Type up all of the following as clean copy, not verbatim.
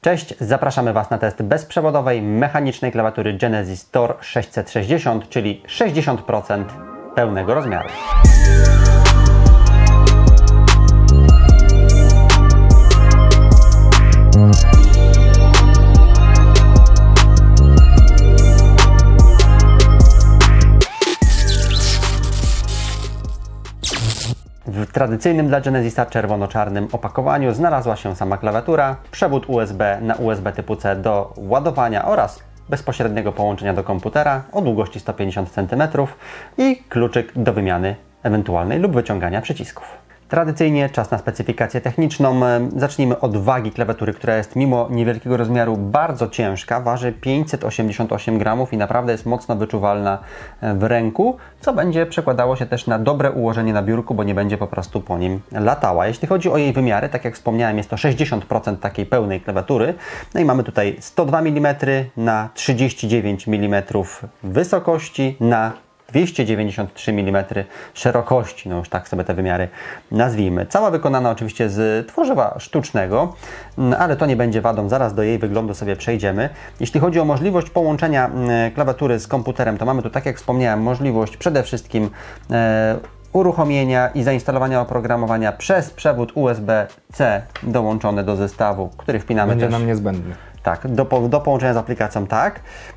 Cześć, zapraszamy Was na test bezprzewodowej, mechanicznej klawiatury Genesis Tor 660, czyli 60% pełnego rozmiaru. W tradycyjnym dla Genesisa czerwono-czarnym opakowaniu znalazła się sama klawiatura, przewód USB na USB typu C do ładowania oraz bezpośredniego połączenia do komputera o długości 150 cm i kluczyk do wymiany ewentualnej lub wyciągania przycisków. Tradycyjnie czas na specyfikację techniczną. Zacznijmy od wagi klawiatury, która jest mimo niewielkiego rozmiaru bardzo ciężka, waży 588 gramów i naprawdę jest mocno wyczuwalna w ręku, co będzie przekładało się też na dobre ułożenie na biurku, bo nie będzie po prostu po nim latała. Jeśli chodzi o jej wymiary, tak jak wspomniałem, jest to 60% takiej pełnej klawiatury. No i mamy tutaj 102 mm na 39 mm wysokości na 293 mm szerokości, no już tak sobie te wymiary nazwijmy. Cała wykonana oczywiście z tworzywa sztucznego, ale to nie będzie wadą, zaraz do jej wyglądu sobie przejdziemy. Jeśli chodzi o możliwość połączenia klawiatury z komputerem, to mamy tu, tak jak wspomniałem, możliwość przede wszystkim uruchomienia i zainstalowania oprogramowania przez przewód USB-C dołączony do zestawu, który wpinamy będzie też nam niezbędny. Tak, do połączenia z aplikacją tak.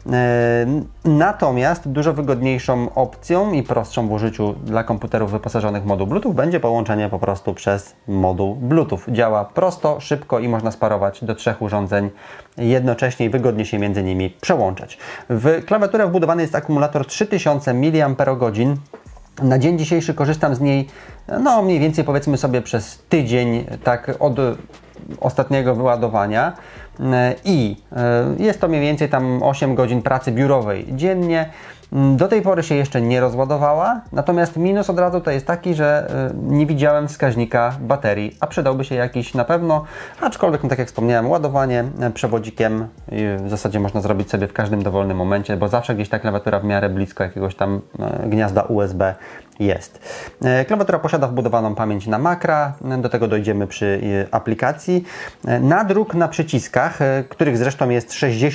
Natomiast dużo wygodniejszą opcją i prostszą w użyciu dla komputerów wyposażonych w moduł Bluetooth będzie połączenie po prostu przez moduł Bluetooth. Działa prosto, szybko i można sparować do 3 urządzeń jednocześnie i wygodnie się między nimi przełączać. W klawiaturę wbudowany jest akumulator 3000 mAh. Na dzień dzisiejszy korzystam z niej, no mniej więcej powiedzmy sobie przez tydzień, tak od ostatniego wyładowania i jest to mniej więcej tam 8 godzin pracy biurowej dziennie. Do tej pory się jeszcze nie rozładowała, natomiast minus od razu to jest taki, że nie widziałem wskaźnika baterii, a przydałby się jakiś na pewno, aczkolwiek no tak jak wspomniałem, ładowanie przewodzikiem w zasadzie można zrobić sobie w każdym dowolnym momencie, bo zawsze gdzieś ta klawiatura w miarę blisko jakiegoś tam gniazda USB jest. Klawiatura posiada wbudowaną pamięć na makra, do tego dojdziemy przy aplikacji. Nadruk na przyciskach, których zresztą jest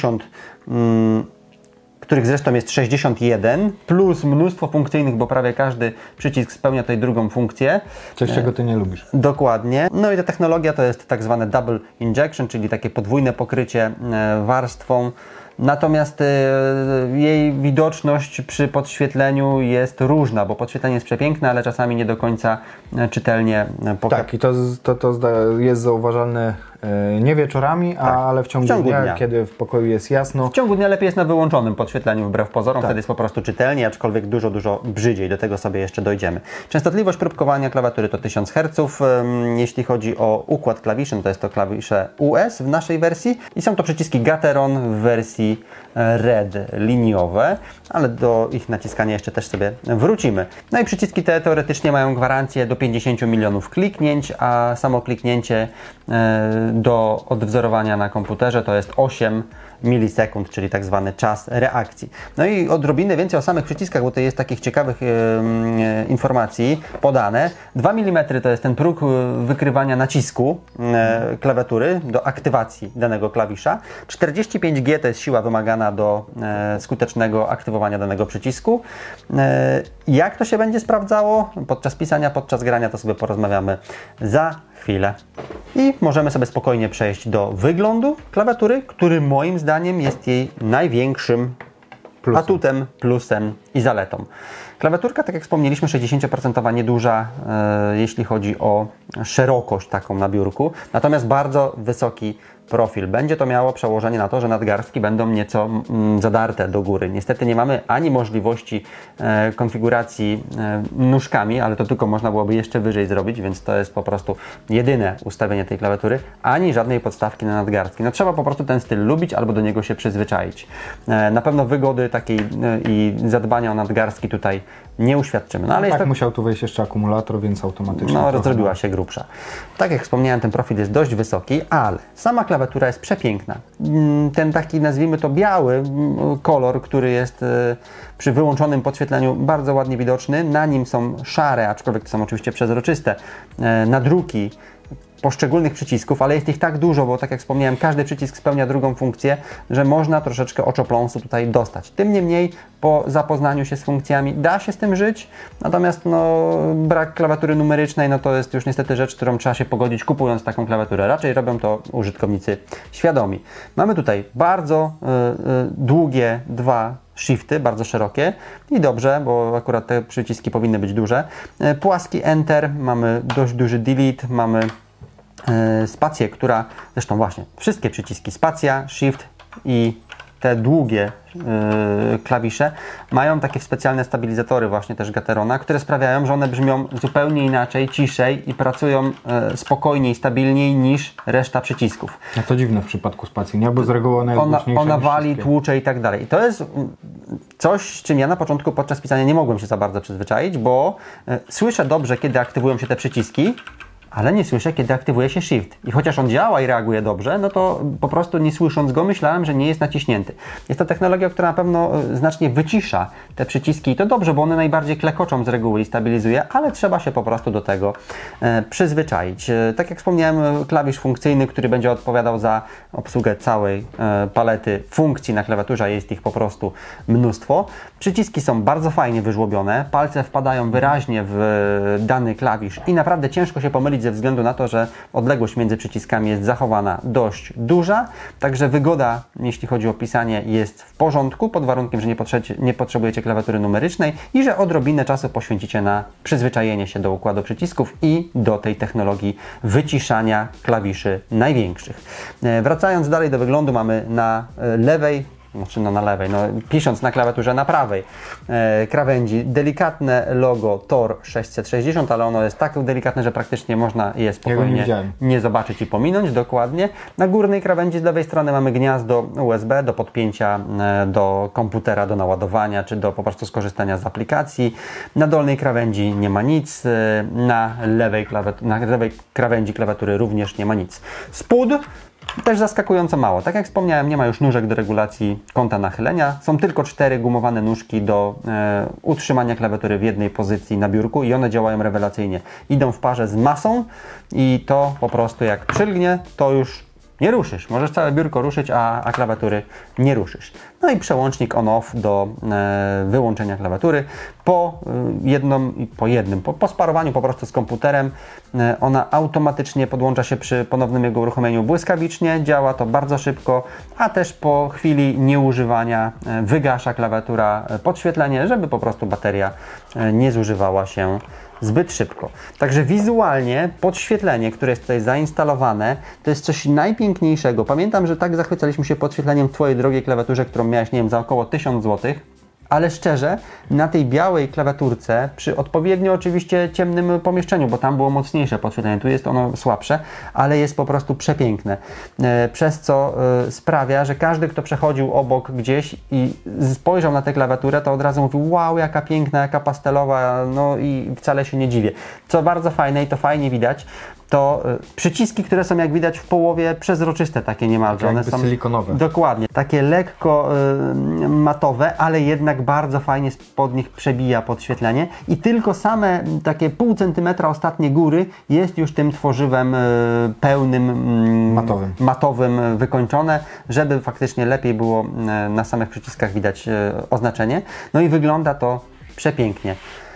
61, plus mnóstwo funkcyjnych, bo prawie każdy przycisk spełnia tutaj drugą funkcję. Coś, czego Ty nie lubisz. Dokładnie. No i ta technologia to jest tak zwane double injection, czyli takie podwójne pokrycie warstwą. Natomiast jej widoczność przy podświetleniu jest różna, bo podświetlenie jest przepiękne, ale czasami nie do końca czytelnie pokazuje. Tak, i to jest zauważalne nie wieczorami, tak, ale w ciągu dnia, kiedy w pokoju jest jasno. W ciągu dnia lepiej jest na wyłączonym podświetleniu wbrew pozorom, tak. Wtedy jest po prostu czytelnie, aczkolwiek dużo brzydziej, do tego sobie jeszcze dojdziemy. Częstotliwość próbkowania klawiatury to 1000 Hz. Jeśli chodzi o układ klawiszy, no to jest to klawisze US w naszej wersji i są to przyciski Gateron w wersji Red liniowe, ale do ich naciskania jeszcze też sobie wrócimy. No i przyciski te teoretycznie mają gwarancję do 50 milionów kliknięć, a samo kliknięcie do odwzorowania na komputerze to jest 8 milisekund, czyli tak zwany czas reakcji. No i odrobinę więcej o samych przyciskach, bo to jest takich ciekawych informacji podane. 2 mm to jest ten próg wykrywania nacisku klawiatury do aktywacji danego klawisza. 45G to jest siła wymagana do skutecznego aktywowania danego przycisku. Jak to się będzie sprawdzało podczas pisania, podczas grania, to sobie porozmawiamy za chwilę. I możemy sobie spokojnie przejść do wyglądu klawiatury, który moim zdaniem jest jej największym atutem, plusem i zaletą. Klawiaturka, tak jak wspomnieliśmy, 60% nieduża, jeśli chodzi o szerokość taką na biurku, natomiast bardzo wysoki profil. Będzie to miało przełożenie na to, że nadgarstki będą nieco zadarte do góry. Niestety nie mamy ani możliwości konfiguracji nóżkami, ale to tylko można byłoby jeszcze wyżej zrobić, więc to jest po prostu jedyne ustawienie tej klawiatury, ani żadnej podstawki na nadgarstki. No trzeba po prostu ten styl lubić albo do niego się przyzwyczaić. Na pewno wygody takiej i zadbania o nadgarstki tutaj nie uświadczymy. No, ale tak, jest to... musiał tu wejść jeszcze akumulator, więc automatycznie... No, zrobiła się grubsza. Tak jak wspomniałem, ten profil jest dość wysoki, ale sama klawiatura jest przepiękna. Ten taki, nazwijmy to biały kolor, który jest przy wyłączonym podświetleniu bardzo ładnie widoczny. Na nim są szare, aczkolwiek to są oczywiście przezroczyste, nadruki poszczególnych przycisków, ale jest ich tak dużo, bo tak jak wspomniałem, każdy przycisk spełnia drugą funkcję, że można troszeczkę oczopląsu tutaj dostać. Tym niemniej po zapoznaniu się z funkcjami da się z tym żyć, natomiast no, brak klawiatury numerycznej, no to jest już niestety rzecz, którą trzeba się pogodzić, kupując taką klawiaturę. Raczej robią to użytkownicy świadomi. Mamy tutaj bardzo długie dwa shifty, bardzo szerokie i dobrze, bo akurat te przyciski powinny być duże. Płaski Enter, mamy dość duży Delete, mamy spację, która, zresztą właśnie wszystkie przyciski, spacja, Shift i te długie klawisze mają takie specjalne stabilizatory właśnie też Gaterona, które sprawiają, że one brzmią zupełnie inaczej, ciszej i pracują spokojniej, stabilniej niż reszta przycisków. A to dziwne w przypadku spacji, nie? Bo z reguły ona wali, tłucze i tak dalej. I to jest coś, z czym ja na początku podczas pisania nie mogłem się za bardzo przyzwyczaić, bo słyszę dobrze, kiedy aktywują się te przyciski, ale nie słyszę, kiedy aktywuje się Shift. I chociaż on działa i reaguje dobrze, no to po prostu nie słysząc go myślałem, że nie jest naciśnięty. Jest to technologia, która na pewno znacznie wycisza te przyciski i to dobrze, bo one najbardziej klekoczą z reguły i stabilizuje, ale trzeba się po prostu do tego przyzwyczaić. Tak jak wspomniałem, klawisz funkcyjny, który będzie odpowiadał za obsługę całej palety funkcji na klawiaturze, jest ich po prostu mnóstwo. Przyciski są bardzo fajnie wyżłobione, palce wpadają wyraźnie w dany klawisz i naprawdę ciężko się pomylić ze względu na to, że odległość między przyciskami jest zachowana dość duża, także wygoda, jeśli chodzi o pisanie, jest w porządku, pod warunkiem, że nie potrzebujecie klawiatury numerycznej i że odrobinę czasu poświęcicie na przyzwyczajenie się do układu przycisków i do tej technologii wyciszania klawiszy największych. Wracając dalej do wyglądu, mamy na lewej, pisząc na klawiaturze na prawej krawędzi delikatne logo Tor 660, ale ono jest tak delikatne, że praktycznie można je spokojnie nie zobaczyć i pominąć, dokładnie. Na górnej krawędzi z lewej strony mamy gniazdo USB do podpięcia do komputera, do naładowania, czy do po prostu skorzystania z aplikacji. Na dolnej krawędzi nie ma nic, na lewej krawędzi klawiatury również nie ma nic. Spód też zaskakująco mało. Tak jak wspomniałem, nie ma już nóżek do regulacji kąta nachylenia. Są tylko 4 gumowane nóżki do utrzymania klawiatury w jednej pozycji na biurku i one działają rewelacyjnie. Idą w parze z masą i to po prostu jak przylgnie, to już nie ruszysz. Możesz całe biurko ruszyć, a klawiatury nie ruszysz. No i przełącznik on-off do wyłączenia klawiatury. Po sparowaniu po prostu z komputerem ona automatycznie podłącza się przy ponownym jego uruchomieniu błyskawicznie. Działa to bardzo szybko, a też po chwili nieużywania wygasza klawiatura podświetlenie, żeby po prostu bateria nie zużywała się zbyt szybko. Także wizualnie podświetlenie, które jest tutaj zainstalowane, to jest coś najpiękniejszego. Pamiętam, że tak zachwycaliśmy się podświetleniem w Twojej drogiej klawiaturze, którą miałeś, nie wiem, za około 1000 zł. Ale szczerze, na tej białej klawiaturce, przy odpowiednio oczywiście ciemnym pomieszczeniu, bo tam było mocniejsze podświetlenie, tu jest ono słabsze, ale jest po prostu przepiękne. Przez co sprawia, że każdy, kto przechodził obok gdzieś i spojrzał na tę klawiaturę, to od razu mówił: wow, jaka piękna, jaka pastelowa, no i wcale się nie dziwię. Co bardzo fajne i to fajnie widać, to przyciski, które są, jak widać, w połowie przezroczyste, takie niemalże. One są silikonowe. Dokładnie. Takie lekko matowe, ale jednak bardzo fajnie spod nich przebija podświetlenie i tylko same takie pół centymetra ostatnie góry jest już tym tworzywem pełnym, matowym wykończone, żeby faktycznie lepiej było na samych przyciskach widać oznaczenie. No i wygląda to przepięknie.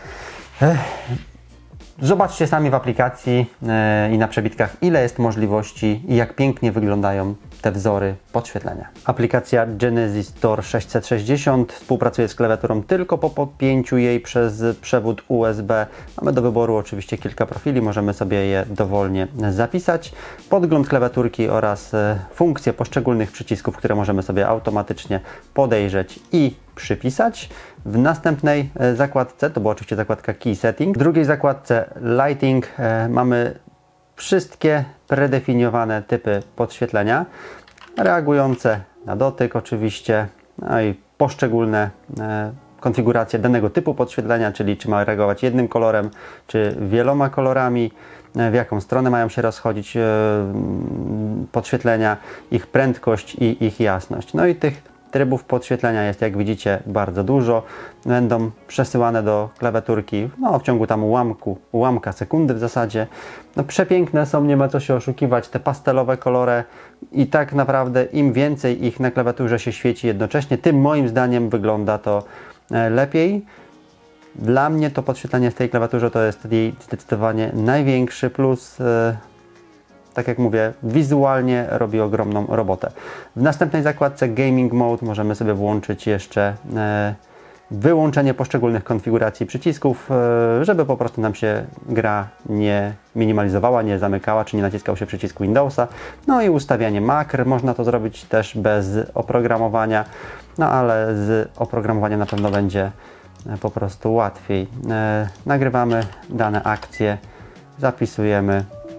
Zobaczcie sami w aplikacji i na przebitkach, ile jest możliwości i jak pięknie wyglądają te wzory podświetlenia. Aplikacja Genesis Tor 660 współpracuje z klawiaturą tylko po podpięciu jej przez przewód USB. Mamy do wyboru oczywiście kilka profili, możemy sobie je dowolnie zapisać. Podgląd klawiaturki oraz funkcje poszczególnych przycisków, które możemy sobie automatycznie podejrzeć i przypisać. W następnej zakładce, to była oczywiście zakładka Key Setting, w drugiej zakładce Lighting mamy wszystkie predefiniowane typy podświetlenia, reagujące na dotyk oczywiście, no i poszczególne konfiguracje danego typu podświetlenia, czyli czy ma reagować jednym kolorem, czy wieloma kolorami, w jaką stronę mają się rozchodzić podświetlenia, ich prędkość i ich jasność. No i tych Trybów podświetlenia jest, jak widzicie, bardzo dużo. Będą przesyłane do klawiaturki w ciągu tam ułamka sekundy w zasadzie. No przepiękne są, nie ma co się oszukiwać, te pastelowe kolory i tak naprawdę im więcej ich na klawiaturze się świeci jednocześnie, tym moim zdaniem wygląda to lepiej. Dla mnie to podświetlenie w tej klawiaturze to jest jej zdecydowanie największy plus. Tak jak mówię, wizualnie robi ogromną robotę. W następnej zakładce Gaming Mode możemy sobie włączyć jeszcze wyłączenie poszczególnych konfiguracji przycisków, żeby po prostu nam się gra nie minimalizowała, nie zamykała, czy nie naciskał się przycisku Windowsa. No i ustawianie makr, można to zrobić też bez oprogramowania, no ale z oprogramowania na pewno będzie po prostu łatwiej. Nagrywamy dane akcje, zapisujemy,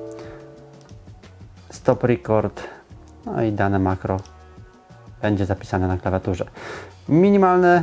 stop record, no i dane makro będzie zapisane na klawiaturze. Minimalne,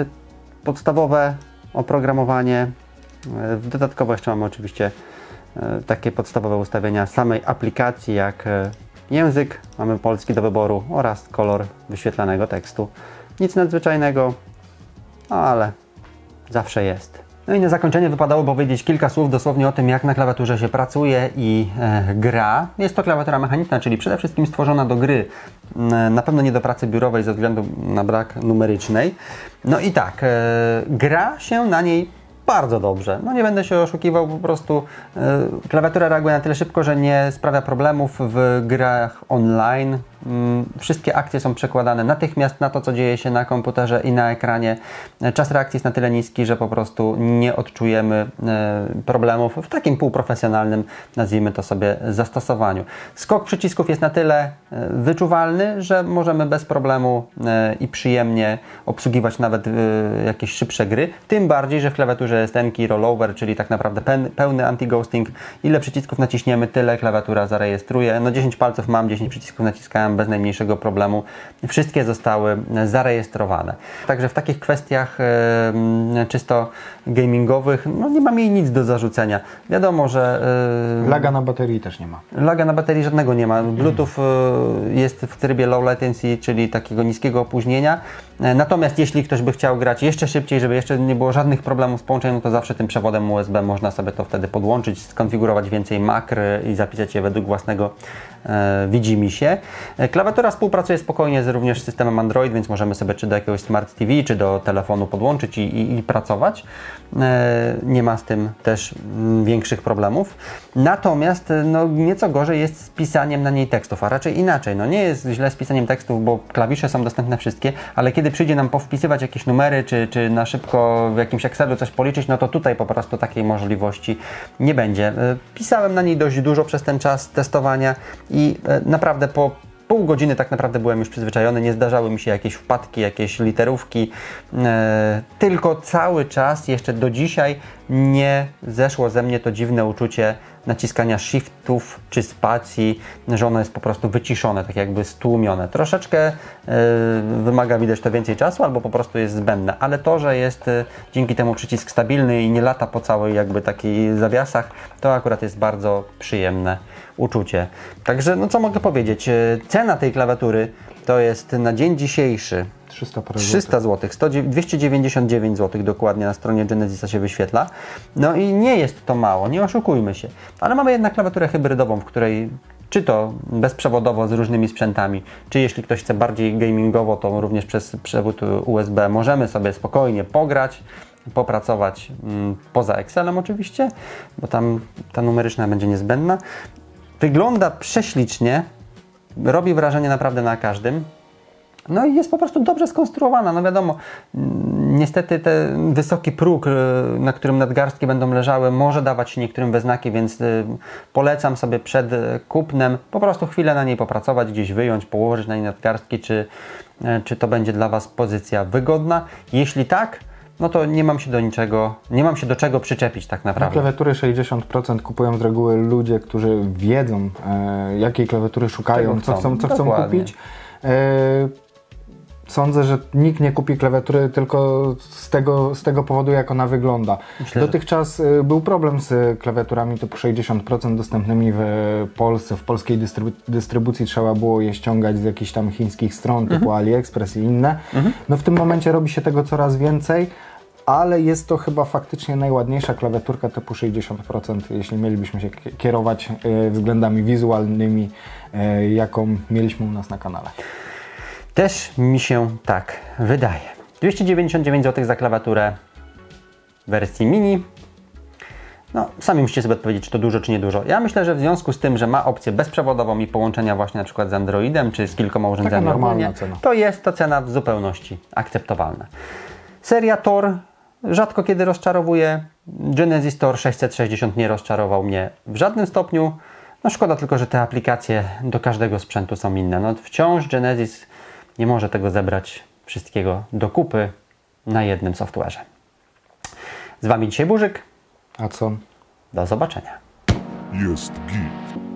podstawowe oprogramowanie. Dodatkowo jeszcze mamy oczywiście takie podstawowe ustawienia samej aplikacji, jak język, mamy polski do wyboru oraz kolor wyświetlanego tekstu. Nic nadzwyczajnego, no ale zawsze jest. No i na zakończenie wypadało powiedzieć kilka słów dosłownie o tym, jak na klawiaturze się pracuje i gra. Jest to klawiatura mechaniczna, czyli przede wszystkim stworzona do gry. Na pewno nie do pracy biurowej ze względu na brak numerycznej. No i tak, gra się na niej bardzo dobrze. No nie będę się oszukiwał, po prostu klawiatura reaguje na tyle szybko, że nie sprawia problemów w grach online. Wszystkie akcje są przekładane natychmiast na to, co dzieje się na komputerze i na ekranie. Czas reakcji jest na tyle niski, że po prostu nie odczujemy problemów w takim półprofesjonalnym, nazwijmy to sobie, zastosowaniu. Skok przycisków jest na tyle wyczuwalny, że możemy bez problemu i przyjemnie obsługiwać nawet jakieś szybsze gry. Tym bardziej, że w klawiaturze jest ten key rollover, czyli tak naprawdę pełny anti-ghosting. Ile przycisków naciśniemy, tyle klawiatura zarejestruje. No 10 palców mam, 10 przycisków naciskałem bez najmniejszego problemu. Wszystkie zostały zarejestrowane. Także w takich kwestiach czysto gamingowych no nie mam jej nic do zarzucenia. Wiadomo, że... Laga na baterii też nie ma. Laga na baterii żadnego nie ma. Bluetooth jest w trybie low latency, czyli takiego niskiego opóźnienia. Natomiast jeśli ktoś by chciał grać jeszcze szybciej, żeby jeszcze nie było żadnych problemów z połączeniem, to zawsze tym przewodem USB można sobie to wtedy podłączyć, skonfigurować więcej makr i zapisać je według własnego widzimisię. Klawiatura współpracuje spokojnie również z systemem Android, więc możemy sobie czy do jakiegoś Smart TV, czy do telefonu podłączyć i pracować. Nie ma z tym też większych problemów. Natomiast no, nieco gorzej jest z pisaniem na niej tekstów, a raczej inaczej. No, nie jest źle z pisaniem tekstów, bo klawisze są dostępne wszystkie, ale kiedy przyjdzie nam powpisywać jakieś numery, czy na szybko w jakimś Excelu coś policzyć, no to tutaj po prostu takiej możliwości nie będzie. Pisałem na niej dość dużo przez ten czas testowania i naprawdę po pół godziny tak naprawdę byłem już przyzwyczajony, nie zdarzały mi się jakieś wpadki, jakieś literówki, tylko cały czas, jeszcze do dzisiaj nie zeszło ze mnie to dziwne uczucie naciskania shiftów czy spacji, że ono jest po prostu wyciszone, tak jakby stłumione. Troszeczkę wymaga, widać to, więcej czasu albo po prostu jest zbędne, ale to, że jest dzięki temu przycisk stabilny i nie lata po całej jakby takiej zawiasach, to akurat jest bardzo przyjemne uczucie. Także no co mogę powiedzieć, cena tej klawiatury to jest na dzień dzisiejszy 300 zł, 299 zł dokładnie na stronie Genesisa się wyświetla. No i nie jest to mało, nie oszukujmy się. Ale mamy jednak klawiaturę hybrydową, w której czy to bezprzewodowo z różnymi sprzętami, czy jeśli ktoś chce bardziej gamingowo, to również przez przewód USB możemy sobie spokojnie pograć, popracować poza Excelem oczywiście, bo tam ta numeryczna będzie niezbędna. Wygląda prześlicznie, robi wrażenie naprawdę na każdym. No i jest po prostu dobrze skonstruowana. No wiadomo, niestety ten wysoki próg, na którym nadgarstki będą leżały, może dawać się niektórym we znaki, więc polecam sobie przed kupnem po prostu chwilę na niej popracować, gdzieś wyjąć, położyć na niej nadgarstki, czy to będzie dla Was pozycja wygodna. Jeśli tak, no to nie mam się do czego przyczepić tak naprawdę. Na klawiatury 60% kupują z reguły ludzie, którzy wiedzą, jakiej klawiatury szukają, co chcą kupić. Sądzę, że nikt nie kupi klawiatury tylko z tego powodu, jak ona wygląda. Myślę, Dotychczas był problem z klawiaturami typu 60% dostępnymi w Polsce. W polskiej dystrybucji trzeba było je ściągać z jakichś tam chińskich stron typu AliExpress i inne. No w tym momencie robi się tego coraz więcej, ale jest to chyba faktycznie najładniejsza klawiaturka typu 60%, jeśli mielibyśmy się kierować względami wizualnymi, jaką mieliśmy u nas na kanale. Też mi się tak wydaje. 299 zł za klawiaturę w wersji mini. No, sami musicie sobie odpowiedzieć, czy to dużo, czy nie dużo. Ja myślę, że w związku z tym, że ma opcję bezprzewodową i połączenia właśnie na przykład z Androidem, czy z kilkoma urządzeniami ogólnie, to jest to cena w zupełności akceptowalna. Seria Tor rzadko kiedy rozczarowuje. Genesis Tor 660 nie rozczarował mnie w żadnym stopniu. No szkoda tylko, że te aplikacje do każdego sprzętu są inne. No wciąż Genesis nie może tego zebrać wszystkiego do kupy na jednym software'ze. Z Wami dzisiaj Burzyk. A co? Do zobaczenia. Jest git.